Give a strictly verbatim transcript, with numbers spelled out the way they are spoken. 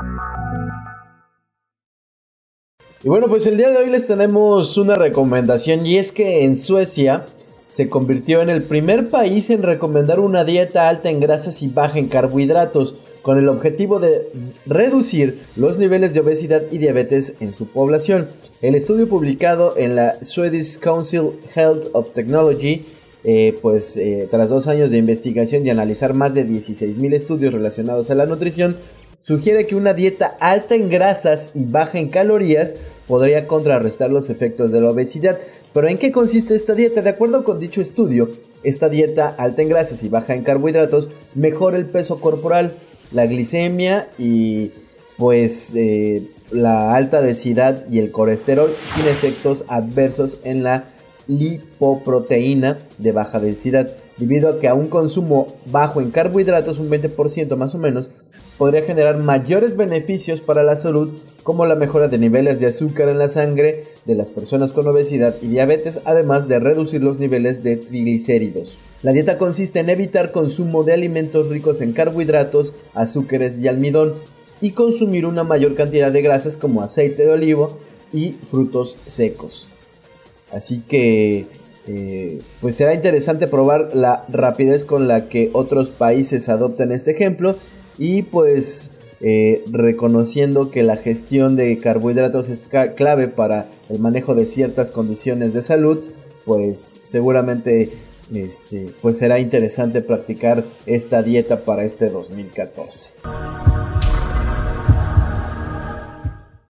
Y bueno, pues el día de hoy les tenemos una recomendación, y es que en Suecia se convirtió en el primer país en recomendar una dieta alta en grasas y baja en carbohidratos, con el objetivo de reducir los niveles de obesidad y diabetes en su población. El estudio publicado en la Swedish Council Health of Technology, eh, pues eh, tras dos años de investigación y analizar más de dieciséis mil estudios relacionados a la nutrición, sugiere que una dieta alta en grasas y baja en calorías podría contrarrestar los efectos de la obesidad. Pero ¿en qué consiste esta dieta? De acuerdo con dicho estudio, esta dieta alta en grasas y baja en carbohidratos mejora el peso corporal, la glicemia y pues eh, la alta densidad y el colesterol, sin efectos adversos en la lipoproteína de baja densidad, debido a que a un consumo bajo en carbohidratos, un veinte por ciento más o menos, podría generar mayores beneficios para la salud, como la mejora de niveles de azúcar en la sangre de las personas con obesidad y diabetes, además de reducir los niveles de triglicéridos. La dieta consiste en evitar consumo de alimentos ricos en carbohidratos, azúcares y almidón, y consumir una mayor cantidad de grasas como aceite de oliva y frutos secos. Así que eh, pues será interesante probar la rapidez con la que otros países adoptan este ejemplo, y pues eh, reconociendo que la gestión de carbohidratos es clave para el manejo de ciertas condiciones de salud, pues seguramente este, pues será interesante practicar esta dieta para este dos mil catorce.